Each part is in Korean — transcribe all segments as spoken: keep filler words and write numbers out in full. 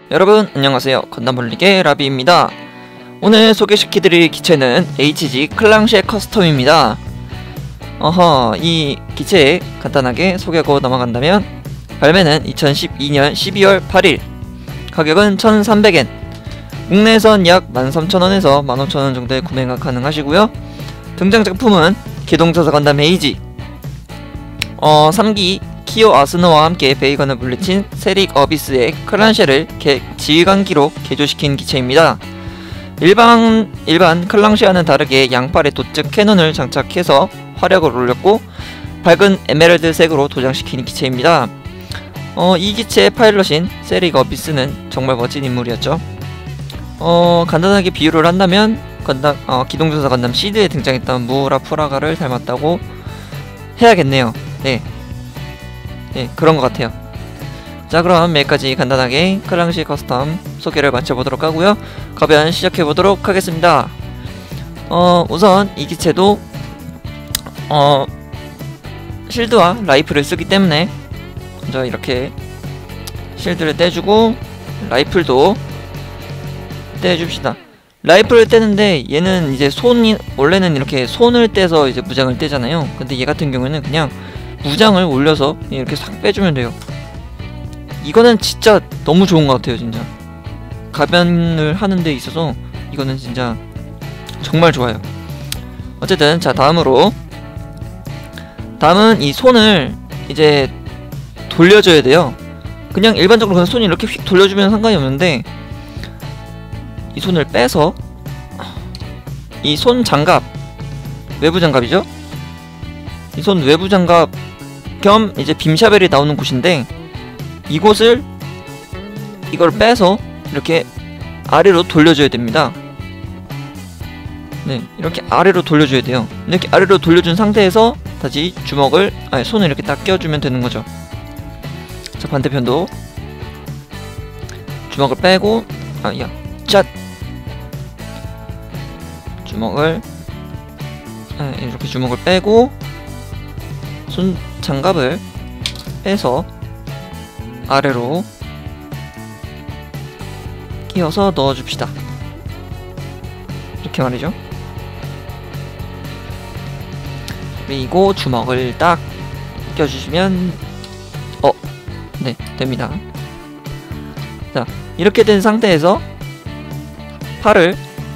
여러분 안녕하세요. 건담벌리의 라비입니다. 오늘 소개시켜드릴 기체는 에이치지 클랑시의 커스텀입니다. 어허, 이 기체 간단하게 소개하고 넘어간다면 발매는 이천십이년 십이월 팔일, 가격은 천삼백 엔, 국내에선 약 만 삼천 원에서 만 오천 원 정도의 구매가 가능하시고요. 등장 작품은 기동전사 건담 헤이지, 어, 삼기 키오 아스노와 함께 베이건을 물리친 세릭 어비스의 클랑시를 지휘관기로 개조시킨 기체입니다. 일반, 일반 클랑시와는 다르게 양팔에 도측 캐논을 장착해서 화력을 올렸고 밝은 에메랄드 색으로 도장시킨 기체입니다. 어, 이 기체의 파일럿인 세릭 어비스는 정말 멋진 인물이었죠. 어, 간단하게 비유를 한다면 건담, 어, 기동전사 건담 시드에 등장했던 무라 프라가를 닮았다고 해야겠네요. 네. 네, 그런 것 같아요. 자, 그럼 여기까지 간단하게 클랑시 커스텀 소개를 마쳐보도록 하고요. 가변 시작해보도록 하겠습니다. 어, 우선 이 기체도 어, 실드와 라이플을 쓰기 때문에 먼저 이렇게 실드를 떼주고 라이플도 떼줍시다. 라이플을 떼는데 얘는 이제 손이, 원래는 이렇게 손을 떼서 이제 무장을 떼잖아요. 근데 얘 같은 경우에는 그냥 무장을 올려서 이렇게 싹 빼주면 돼요. 이거는 진짜 너무 좋은 것 같아요. 진짜 가변을 하는 데 있어서 이거는 진짜 정말 좋아요. 어쨌든 자, 다음으로 다음은 이 손을 이제 돌려줘야 돼요. 그냥 일반적으로 그냥 손이 이렇게 휙 돌려주면 상관이 없는데 이 손을 빼서 이 손 장갑, 외부 장갑이죠? 이 손 외부 장갑 겸 이제 빔샤벨이 나오는 곳인데 이곳을 이걸 빼서 이렇게 아래로 돌려줘야 됩니다. 네, 이렇게 아래로 돌려줘야 돼요. 이렇게 아래로 돌려준 상태에서 다시 주먹을, 아니 손을 이렇게 딱 껴주면 되는 거죠. 자, 반대편도 주먹을 빼고, 아, 야, 짠! 주먹을, 아, 이렇게 주먹을 빼고 손 장갑을 빼서 아래로 끼워서 넣어줍시다. 이렇게 말이죠. 그리고 주먹을 딱 껴주시면 어, 네, 됩니다. 자, 이렇게 된 상태에서 팔을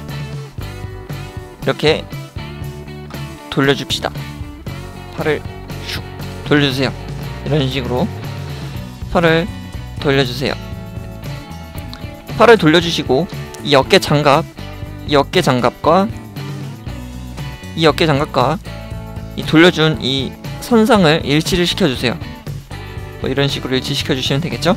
이렇게 돌려줍시다. 팔을 슉 돌려주세요. 이런 식으로 팔을 돌려주세요. 팔을 돌려주시고 이 어깨 장갑, 이 어깨 장갑과 이 어깨 장갑과 이 돌려준 이 선상을 일치를 시켜주세요. 뭐 이런 식으로 일치시켜주시면 되겠죠?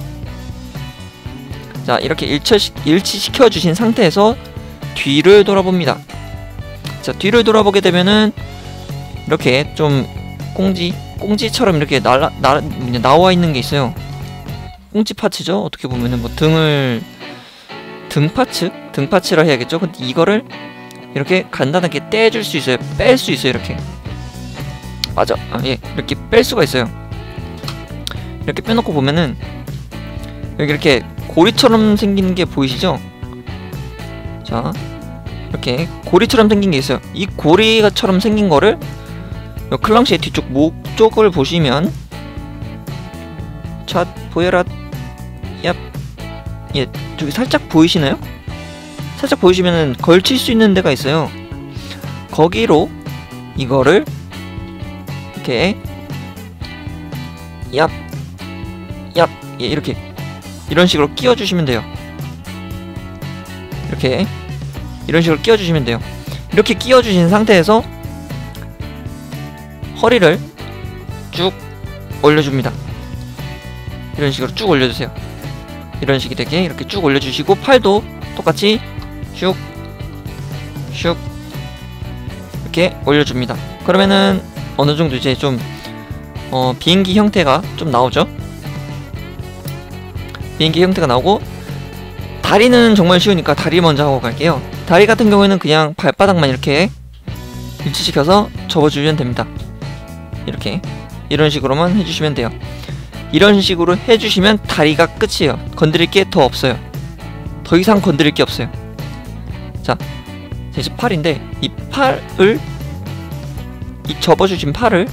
자, 이렇게 일치, 일치시켜주신 상태에서 뒤를 돌아봅니다. 자, 뒤를 돌아보게 되면은 이렇게 좀 꽁지, 꽁지처럼 이렇게 날라, 나, 나와 있는 게 있어요. 꽁지 파츠죠? 어떻게 보면은 뭐 등을, 등 파츠? 등 파츠라 해야겠죠? 근데 이거를 이렇게 간단하게 떼줄 수 있어요. 뺄 수 있어요, 이렇게. 맞아. 아, 예. 이렇게 뺄 수가 있어요. 이렇게 빼놓고 보면은 여기 이렇게 고리처럼 생긴 게 보이시죠? 자, 이렇게 고리처럼 생긴 게 있어요. 이 고리처럼 생긴 거를 클랑시의 뒤쪽 목 쪽을 보시면, 자, 보여라. 야, 예, 저기 살짝 보이시나요? 살짝 보이시면은 걸칠 수 있는 데가 있어요. 거기로 이거를 이렇게 얍, 얍, 예, 이렇게 이런 식으로 끼워주시면 돼요. 이렇게 이런 식으로 끼워주시면 돼요. 이렇게 끼워주신 상태에서 허리를 쭉 올려줍니다. 이런 식으로 쭉 올려주세요. 이런 식이 되게 이렇게 쭉 올려주시고 팔도 똑같이 슉 슉 이렇게 올려줍니다. 그러면은 어느정도 이제 좀 어, 비행기 형태가 좀 나오죠. 비행기 형태가 나오고, 다리는 정말 쉬우니까 다리 먼저 하고 갈게요. 다리 같은 경우에는 그냥 발바닥만 이렇게 일치시켜서 접어주면 됩니다. 이렇게 이런 식으로만 해주시면 돼요. 이런 식으로 해주시면 다리가 끝이에요. 건드릴 게 더 없어요. 더 이상 건드릴 게 없어요. 자, 이제 팔인데 이 팔을 이 접어주신 팔을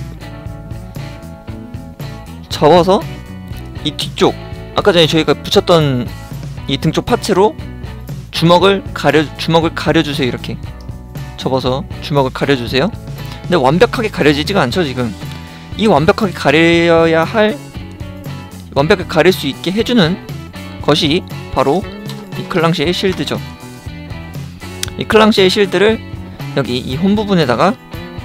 접어서 이 뒤쪽 아까 전에 저희가 붙였던 이 등쪽 파츠로 주먹을 가려 주먹을 가려주세요. 이렇게 접어서 주먹을 가려주세요. 근데 완벽하게 가려지지가 않죠. 지금 이 완벽하게 가려야 할 완벽하게 가릴 수 있게 해주는 것이 바로 이 클랑시의 실드죠. 이 클랑시의 실드를 여기 이 홈 부분에다가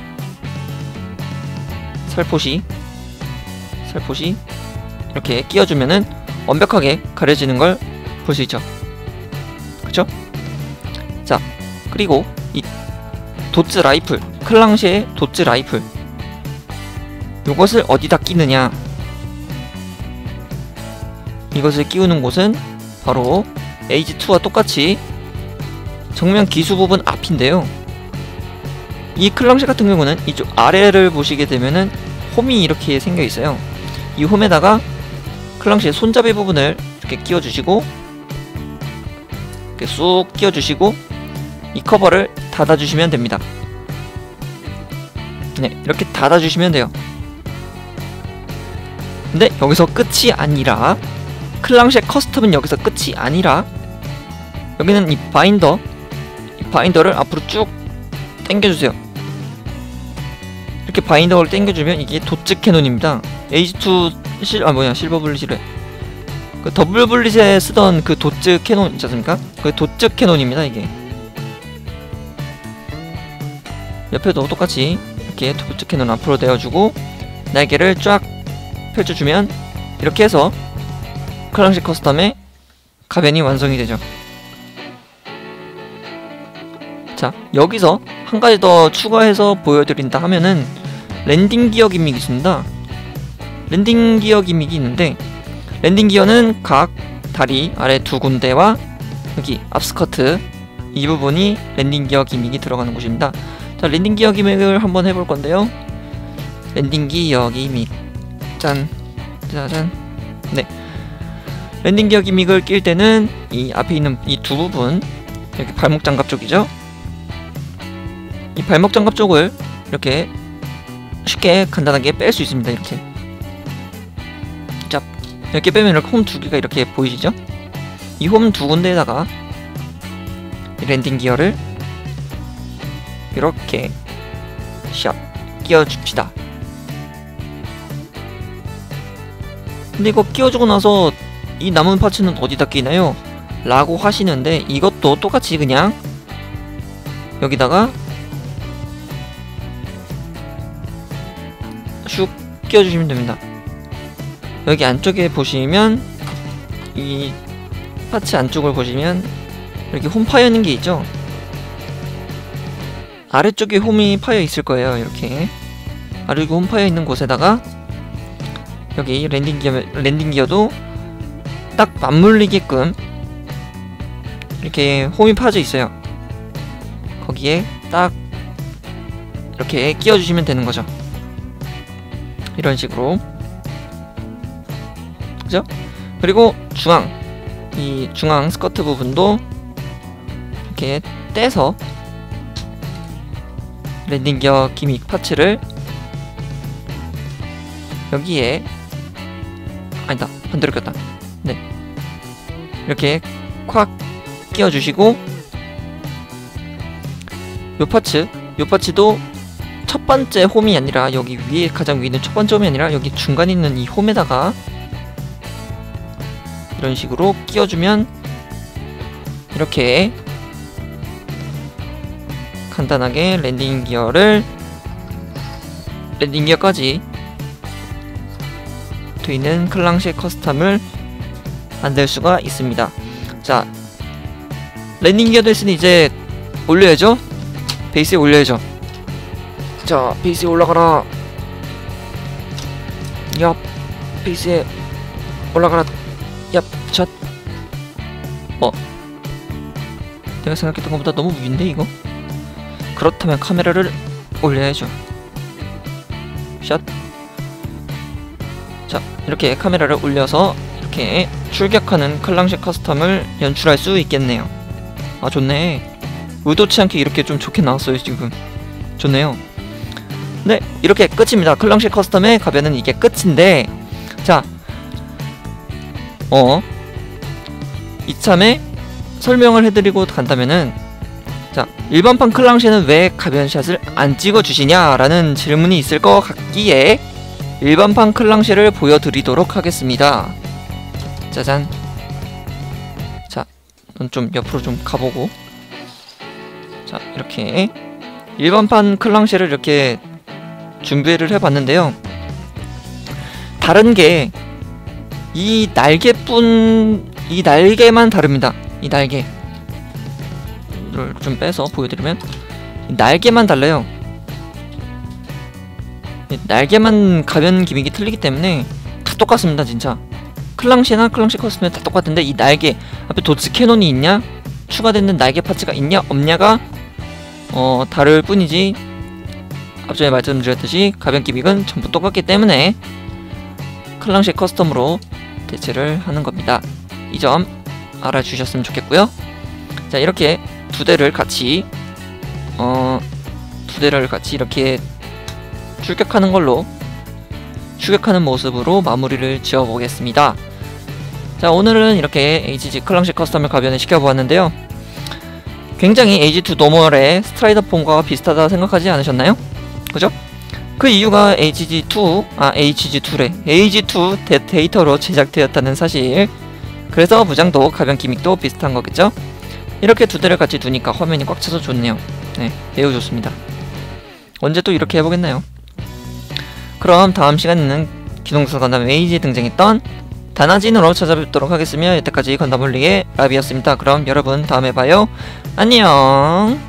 살포시 살포시 이렇게 끼워주면은 완벽하게 가려지는 걸 볼 수 있죠. 그쵸? 자, 그리고 이 도츠 라이플, 클랑시의 도츠 라이플, 요것을 어디다 끼느냐? 이것을 끼우는 곳은 바로 에이지투와 똑같이 정면 기수 부분 앞인데요. 이 클랑시 같은 경우는 이쪽 아래를 보시게 되면은 홈이 이렇게 생겨 있어요. 이 홈에다가 클랑시의 손잡이 부분을 이렇게 끼워주시고, 이렇게 쑥 끼워주시고, 이 커버를 닫아주시면 됩니다. 네, 이렇게 닫아주시면 돼요. 근데 여기서 끝이 아니라, 클랑시의 커스텀은 여기서 끝이 아니라, 여기는 이 바인더, 이 바인더를 앞으로 쭉 당겨주세요. 이렇게 바인더를 당겨주면 이게 도츠 캐논입니다. 에이지투 실, 아 뭐냐, 실버 블리시래. 그 더블 블리시에 쓰던 그 도츠 캐논 있지 않습니까? 그 도츠 캐논입니다, 이게. 옆에도 똑같이 이렇게 도츠 캐논 앞으로 내어주고, 날개를 쫙 펼쳐주면, 이렇게 해서 클랑시 커스텀의 가변이 완성이 되죠. 자, 여기서 한 가지 더 추가해서 보여드린다 하면은 랜딩 기어 기믹이 있습니다. 랜딩 기어 기믹이 있는데, 랜딩 기어는 각 다리 아래 두 군데와 여기 앞스커트 이 부분이 랜딩 기어 기믹이 들어가는 곳입니다. 자, 랜딩 기어 기믹을 한번 해볼 건데요. 랜딩 기어 기믹, 짠, 짜잔. 네, 랜딩 기어 기믹을 낄 때는 이 앞에 있는 이 두 부분, 이렇게 발목 장갑 쪽이죠. 이 발목 장갑 쪽을 이렇게 쉽게 간단하게 뺄 수 있습니다. 이렇게 자, 이렇게 빼면 이렇게 홈 두 개가 이렇게 보이시죠? 이 홈 두 군데에다가 이 랜딩 기어를 이렇게 샵 끼워줍시다. 근데 이거 끼워주고 나서 이 남은 파츠는 어디다 끼나요? 라고 하시는데, 이것도 똑같이 그냥 여기다가 슉 끼워주시면 됩니다. 여기 안쪽에 보시면, 이 파츠 안쪽을 보시면 이렇게 홈 파여 있는 게 있죠? 아래쪽에 홈이 파여 있을 거예요. 이렇게 아래쪽에 홈 파여 있는 곳에다가 여기 랜딩 기어, 랜딩 기어도 딱 맞물리게끔 이렇게 홈이 파져 있어요. 거기에 딱 이렇게 끼워주시면 되는 거죠. 이런 식으로. 그죠? 그리고 중앙, 이 중앙 스커트 부분도 이렇게 떼서 랜딩 기어 기믹 파츠를 여기에, 아니다, 반대로 꼈다. 네, 이렇게 콱 끼워주시고, 요 파츠, 요 파츠도 첫 번째 홈이 아니라 여기 위에, 가장 위에 있는 첫 번째 홈이 아니라 여기 중간에 있는 이 홈에다가 이런 식으로 끼워주면 이렇게 간단하게 랜딩 기어를, 랜딩 기어까지 되어있는 클랑시 커스텀을 만들 수가 있습니다. 자, 랜딩 기어 됐으니 이제 올려야죠. 베이스에 올려야죠. 자, 베이스에 올라가라. 얍, 베이스에 올라가라. 얍, 샷. 어, 내가 생각했던 것보다 너무 위인데 이거? 그렇다면 카메라를 올려야죠. 샷. 자, 이렇게 카메라를 올려서 이렇게 출격하는 클랑식 커스텀을 연출할 수 있겠네요. 아 좋네. 의도치 않게 이렇게 좀 좋게 나왔어요 지금. 좋네요. 네, 이렇게 끝입니다. 클랑식 커스텀의 가변은 이게 끝인데, 자 어 이참에 설명을 해드리고 간다면은, 자 일반판 클랑시는 왜 가변샷을 안 찍어주시냐 라는 질문이 있을 것 같기에 일반판 클랑시를 보여드리도록 하겠습니다. 짜잔. 자, 넌 좀 옆으로 좀 가보고. 자, 이렇게 일반판 클랑시를 이렇게 준비를 해봤는데요. 다른게 이 날개뿐, 이 날개만 다릅니다. 이 날개 를 좀 빼서 보여드리면 이 날개만 달라요. 이 날개만 가변 기믹이 틀리기 때문에 다 똑같습니다. 진짜 클랑시나 클랑시 커스텀은 다 똑같은데, 이 날개 앞에 도츠 캐논이 있냐, 추가되는 날개 파츠가 있냐 없냐가 어 다를 뿐이지, 앞전에 말씀드렸듯이 가변 기믹은 전부 똑같기 때문에 클랑시 커스텀으로 대체를 하는 겁니다. 이 점 알아주셨으면 좋겠고요. 자, 이렇게 두 대를 같이 어 두 대를 같이 이렇게 출격하는 걸로, 출격하는 모습으로 마무리를 지어 보겠습니다. 자, 오늘은 이렇게 에이치지 클랑식 커스텀을 가변을 시켜보았는데요. 굉장히 에이지 투 노멀의 스트라이더 폼과 비슷하다 생각하지 않으셨나요? 그죠? 그 이유가 에이치지 투, 아 에이치지 투래 에이지 투 데, 데이터로 제작되었다는 사실. 그래서 무장도 가변 기믹도 비슷한 거겠죠? 이렇게 두 대를 같이 두니까 화면이 꽉 차서 좋네요. 네, 매우 좋습니다. 언제 또 이렇게 해보겠나요? 그럼 다음 시간에는 기동사 건담 에이지에 등장했던 다나진으로 찾아뵙도록 하겠으며, 여태까지 건담 홀릭의 라비였습니다. 그럼 여러분 다음에 봐요. 안녕.